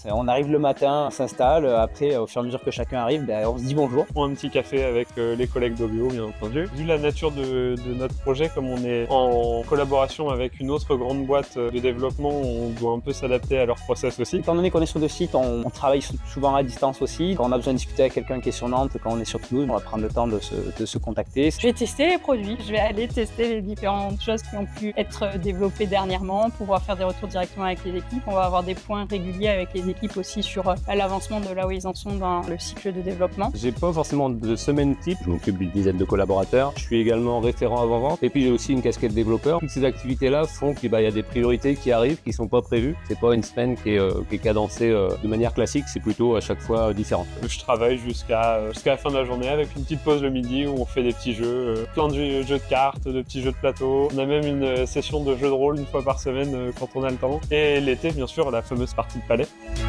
On arrive le matin, on s'installe, après au fur et à mesure que chacun arrive, on se dit bonjour. On prend un petit café avec les collègues d'Obio, bien entendu. Vu la nature de notre projet, comme on est en collaboration avec une autre grande boîte de développement, on doit un peu s'adapter à leur process aussi. Étant donné qu'on est sur 2 sites, on travaille souvent à distance aussi. Quand on a besoin de discuter avec quelqu'un qui est sur Nantes, quand on est sur Toulouse, on va prendre le temps de se contacter. Je vais tester les produits, je vais aller tester les différentes choses qui ont pu être développées dernièrement, pouvoir faire des retours directement avec les équipes. On va avoir des points réguliers avec les équipes aussi sur l'avancement de là où ils en sont dans le cycle de développement. J'ai pas forcément de semaine type, je m'occupe d'une dizaine de collaborateurs. Je suis également référent avant-vente et puis j'ai aussi une casquette développeur. Toutes ces activités-là font qu'il y a des priorités qui arrivent, qui sont pas prévues. C'est pas une semaine qui est cadencée de manière classique, c'est plutôt à chaque fois différent. Je travaille jusqu'à la fin de la journée avec une petite pause le midi où on fait des petits jeux, plein de jeux de cartes, de petits jeux de plateau. On a même une session de jeux de rôle une fois par semaine quand on a le temps. Et l'été, bien sûr, la fameuse partie de palais.